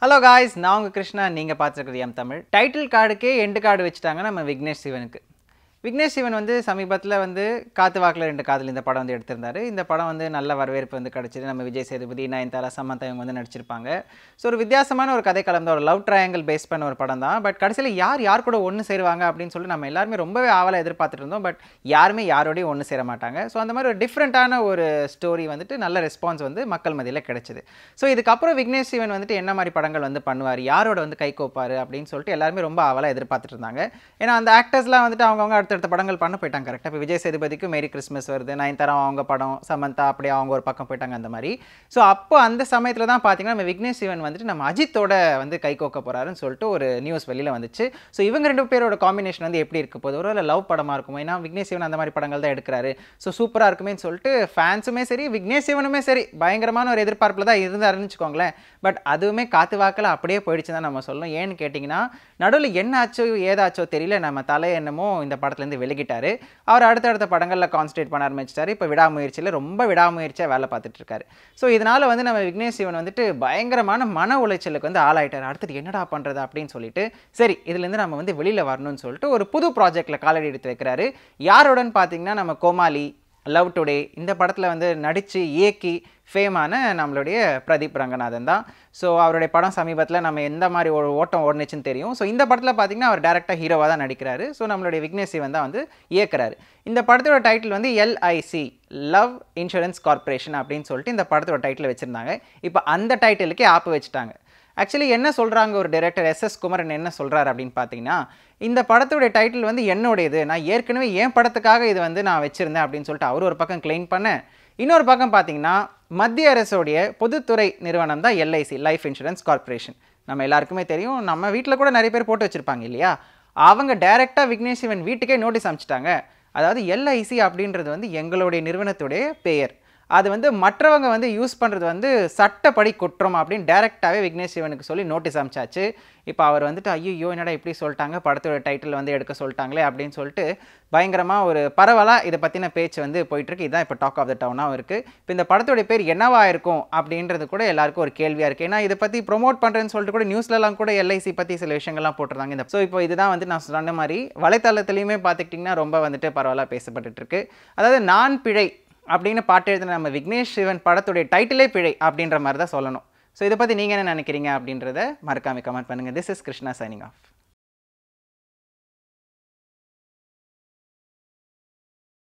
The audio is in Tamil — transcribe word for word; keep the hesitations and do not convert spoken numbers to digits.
Hello guys, நான் உங்க கிருஷ்ணா. நீங்க பார்த்திருக்கிறது Mtamil. டைட்டில் கார்டுக்கே எண்ட் கார்டு வச்சிட்டாங்க நம்ம விக்னேஷ் சிவனுக்கு. விக்னேஷ் சிவன் வந்து சமீபத்துல வந்து காத்து வாக்குல ரெண்டு காதல் இந்த படம் வந்து எடுத்திருந்தாரு. இந்த படம் வந்து நல்ல வரவேற்பு வந்து கிடைச்சது. நம்ம விஜய் சேதுபதி, நயன்தாரா, சமந்தா இவங்க வந்து நடிச்சிருப்பாங்க. சோ ஒரு வித்தியாசமான ஒரு கதை கலந்த ஒரு லவ் ட்ரையாங்கிள் பேஸ் பண்ண ஒரு படம் தான். பட் கடைசில யார் யார் கூட ஒன்னு சேருவாங்க அப்படினு சொல்லி நம்ம எல்லாரும் ரொம்பவே ஆவலா எதிர்பார்த்துட்டு இருந்தோம். பட் யாருமே யாரோடயும் ஒன்னு சேர மாட்டாங்க. சோ அந்த மாதிரி ஒரு டிஃபரண்டான ஒரு ஸ்டோரி வந்துட்டு நல்ல ரெஸ்பான்ஸ் வந்து மக்கள் மத்தியில கிடைச்சது. சோ இதுக்கு அப்புறம் விக்னேஷ் சிவன் வந்துட்டு என்ன மாதிரி படங்கள் வந்து பண்ணுவார், யாரோட வந்து கை கோப்பாரு அப்படினு சொல்லிட்டு எல்லாரும் ரொம்ப ஆவலா எதிர்பார்த்துட்டு இருந்தாங்க. ஏனா அந்த ஆக்டர்ஸ்லாம் வந்துட்டு அவங்கவங்க அடுத்த அடுத்த படங்கள் பண்ண போயிட்டாங்க. கரெக்ட்டா இப்போ விஜய் சேதுபதிக்கு மேரி கிறிஸ்மஸ் வருது, நயன்தாரா அவங்க படம், சமந்தா அப்படியே அவங்க ஒரு பக்கம் போயிட்டாங்க அந்த மாதிரி. சோ அப்போ அந்த சமயத்துல தான் பாத்தீங்கன்னா நம்ம விக்னேஷ் சிவன் வந்துட்டு நம்ம அஜித்தோட வந்து கை கோக்க போறாருன்னு சொல்லிட்டு ஒரு நியூஸ் வெளியில வந்துச்சு. சோ இவங்க ரெண்டு பேரோட காம்பினேஷன் வந்து எப்படி இருக்க போகுது, ஒருவேளை லவ் படமா இருக்குமோ, ஏன்னா விக்னேஷ் சிவன் அந்த மாதிரி படங்கள் தான் எடுக்கிறாரு. சோ சூப்பரா இருக்குமேன்னு சொல்லிட்டு ஃபேன்ஸுமே சரி விக்னேஷ் சிவனுமே சரி பயங்கரமான ஒரு எதிர்பார்ப்புல தான் இருந்தாருன்னு வச்சுக்கோங்களேன். பட் அதுவுமே காத்து வாக்கல அப்படியே போயிடுச்சு தான் நம்ம சொல்லணும். ஏன்னு கேட்டிங்கன்னா நடுவில் என்ன ஆச்சோ ஏதாச்சோ தெரியல, நம்ம தலை என்னமோ இந்த படத்துலேருந்து விலகிட்டாரு. அவர் அடுத்தடுத்த படங்களில் கான்சன்ட்ரேட் பண்ண ஆரம்பிச்சிட்டாரு. இப்போ விடாமுயற்சியில் ரொம்ப விடாமுயற்சியாக வேலை பார்த்துட்டு இருக்காரு. ஸோ இதனால் வந்து நம்ம விக்னேஷ் சிவன் வந்துட்டு பயங்கரமான மன உளைச்சலுக்கு வந்து ஆளாயிட்டார். அடுத்தது என்னடா பண்ணுறது அப்படின்னு சொல்லிட்டு சரி இதுலேருந்து நம்ம வந்து வெளியில் வரணும்னு சொல்லிட்டு ஒரு புது ப்ராஜெக்டில் காலடி எடுத்து வைக்கிறாரு. யாருடன் பார்த்தீங்கன்னா நம்ம கோமாளி, லவ் டுடே இந்த படத்தில் வந்து நடித்து இயக்கி ஃபேமான நம்மளுடைய பிரதீப் ரங்கநாதன் தான். ஸோ அவருடைய படம் சமீபத்தில் நம்ம எந்த மாதிரி ஒரு ஓட்டம் ஓடுனுச்சுன்னு தெரியும். ஸோ இந்த படத்தில் பார்த்தீங்கன்னா அவர் டேரக்டாக ஹீரோவாக தான் நடிக்கிறாரு. ஸோ நம்மளுடைய விக்னேஷ் சிவன் தான் வந்து இயக்குறாரு. இந்த படத்தோட டைட்டில் வந்து எல்ஐசி லவ் இன்சூரன்ஸ் கார்பரேஷன் அப்படின்னு சொல்லிட்டு இந்த படத்தோட டைட்டில் வச்சுருந்தாங்க. இப்போ அந்த டைட்டிலுக்கே ஆப்பு வச்சுட்டாங்க. ஆக்சுவலி என்ன சொல்கிறாங்க ஒரு டைரக்டர் எஸ் எஸ் குமரன் என்ன சொல்கிறார் அப்படின்னு பார்த்தீங்கன்னா, இந்த படத்தோடைய டைட்டில் வந்து என்னுடையது, நான் ஏற்கனவே என் படத்துக்காக இது வந்து நான் வச்சுருந்தேன் அப்படின்னு சொல்லிட்டு அவர் ஒரு பக்கம் கிளைம் பண்ண, இன்னொரு பக்கம் பார்த்தீங்கன்னா மத்திய அரசோடைய பொதுத்துறை நிறுவனம் தான் எல்ஐசி லைஃப் இன்சூரன்ஸ் கார்பரேஷன். நம்ம எல்லாருக்குமே தெரியும், நம்ம வீட்டில் கூட நிறைய பேர் போட்டு வச்சுருப்பாங்க இல்லையா. அவங்க டைரெக்டாக விக்னேஷ் சிவன் வீட்டுக்கே நோட்டீஸ் அனுப்பிச்சிட்டாங்க. அதாவது எல்ஐசி அப்படின்றது வந்து எங்களுடைய நிறுவனத்துடைய பெயர், அது வந்து மற்றவங்க வந்து யூஸ் பண்ணுறது வந்து சட்டப்படி குற்றம் அப்படின்னு டைரெக்டாகவே விக்னேஷ் சிவனுக்கு சொல்லி நோட்டீஸ் அனுப்பிச்சாச்சு. இப்போ அவர் வந்துட்டு ஐயோ என்னடா இப்படி சொல்லிட்டாங்க, படத்தோட டைட்டில் வந்து எடுக்க சொல்லிட்டாங்களே அப்படின்னு சொல்லிட்டு பயங்கரமாக ஒரு பரவலாக இதை பற்றின பேச்சு வந்து போயிட்டுருக்கு. இதுதான் இப்போ டாக் ஆஃப் த டவுனாகவும் இருக்குது. இப்போ இந்த படத்தோடைய பேர் என்னவா இருக்கும் அப்படின்றது கூட எல்லாருக்கும் ஒரு கேள்வியாக இருக்குது. ஏன்னா இதை பற்றி ப்ரொமோட் பண்ணுறேன்னு சொல்லிட்டு கூட நியூஸ்லலாம் கூட எல்ஐசி பற்றி சில விஷயங்கள்லாம் போட்டுருந்தாங்க. இந்த ஸோ இப்போ இதுதான் வந்து நான் சொன்ன மாதிரி வலைத்தளத்துலையுமே பார்த்துக்கிட்டிங்கன்னா ரொம்ப வந்துட்டு பரவலாக பேசப்பட்டுருக்கு. அதாவது நான் பிழை அப்படின்னு பாட்டு எழுதின நம்ம விக்னேஷ் சிவன் படத்துடைய டைட்டிலே பிழை அப்படின்ற மாதிரி தான் சொல்லணும். ஸோ இதை பற்றி நீங்கள் என்ன நினைக்கிறீங்க அப்படின்றத மறக்காம கமெண்ட் பண்ணுங்கள். This is Krishna signing of.